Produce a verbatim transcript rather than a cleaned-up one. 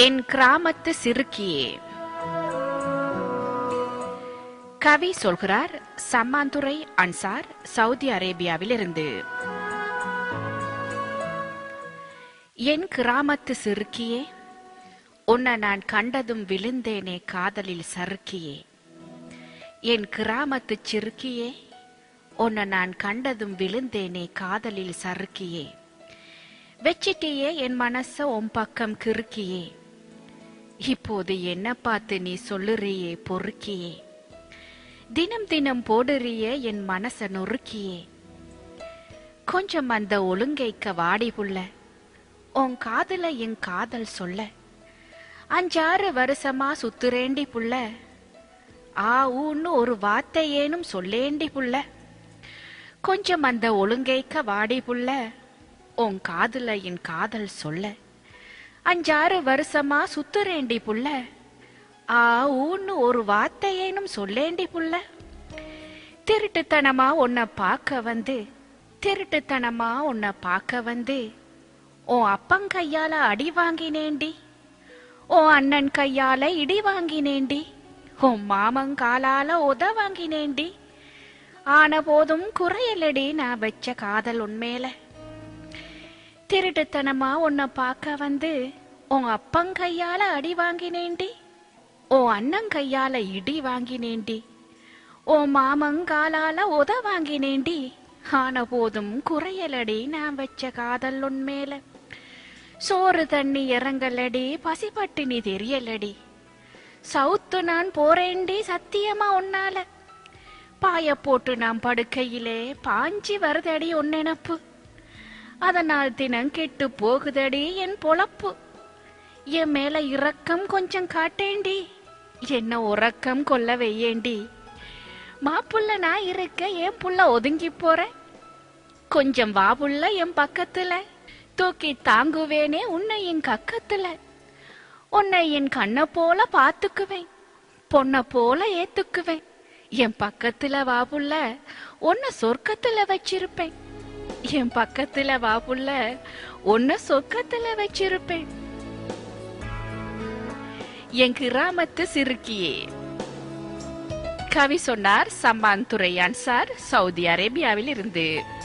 என் கிராமத்து சிறுக்கியே. கவி சொல்கிறார் சம்மாந்துரை அன்சார், சவுதி அரேபியாவிலிருந்து. என் கிராமத்து சிறுக்கியே, உன்னை நான் கண்டதும் விழுந்தேனே காதலில் சறுக்கியே. என் கிராமத்து சிறுக்கியே, உன்னை நான் கண்டதும் விழுந்தேனே காதலில் சறுக்கியே. வெச்சிட்டியே என் மனச உன் பக்கம் கிறுக்கியே. இப்போது என்ன பார்த்து நீ சொல்லுறியே பொறுக்கியே. தினம் தினம் போடுறியே என் மனச நொறுக்கியே. கொஞ்சம் அந்த ஒழுங்கைக்க வாடி புள்ள, உன் காதுல என் காதல் சொல்ல. அஞ்சாறு வருஷமா சுத்துறேண்டி புள்ள, ஆ ஊன்னு ஒரு வார்த்தை ஏனும் சொல்லேண்டி புள்ள. கொஞ்சம் அந்த ஒழுங்கைக்க வாடி புள்ள, உன் காதுல என் காதல் சொல்ல. அஞ்சாறு வருஷமா சுத்துறேண்டி புள்ள, ஆ ஊன்னு ஒரு வார்த்தை ஏனும் சொல்லேண்டி புள்ள. திருட்டுத்தனமா உன்னை பார்க்க வந்து, திருட்டுத்தனமா உன்னை பார்க்க வந்து, உன் அப்பன் கையால அடி வாங்கினேண்டி, உன் அண்ணன் கையால இடி வாங்கினேண்டி, உன் மாமன் காலால உத வாங்கினேண்டி. ஆன போதும் குறையலடி நான் வச்ச காதல் உன்மேல. திருட்டுத்தனமா உன்னை பார்க்க வந்து, உன் அப்பன் கையால அடி வாங்கினேண்டி, உன் அண்ணன் கையால இடி வாங்கினேண்டி, உன் மாமன் காலால உத வாங்கினேண்டி. ஆன போதும் குறையலடி நான் வச்ச காதல் உன்மேல. சோறு தண்ணி இறங்கலடி, பசிப்பட்டினி தெரியலடி. சவுத்து நான் போறேண்டி சத்தியமா உன்னால. பாய போட்டு நான் படுக்கையிலே பாஞ்சி வருதடி உன் நினப்பு. அதனால் தினம் கெட்டு போகுதடி என் பொழப்பு. என் மேல இரக்கம் கொஞ்சம் காட்டேண்டி, என்ன உறக்கம் கொல்ல வையேண்டி. மாப்புள்ள நான் இருக்க என் புள்ள ஒதுங்கி போற, கொஞ்சம் வாபுள்ள என் பக்கத்துல. தூக்கி தாங்குவேனே உன்னை என் கக்கத்துல. உன்னை என் கண்ணை போல பாத்துக்குவேன், பொண்ணை போல ஏத்துக்குவேன். என் பக்கத்துல வாபுள்ள, உன்னை சொர்க்கத்துல வச்சிருப்பேன். என் பக்கத்துல வாபுள்ள, உன்னை சொர்க்கத்துல வச்சிருப்பேன். என் கிராமத்து சிறுக்கியே. கவி சொன்னார் சம்மாந்துரை அன்சார், சவுதி அரேபியாவில் இருந்து.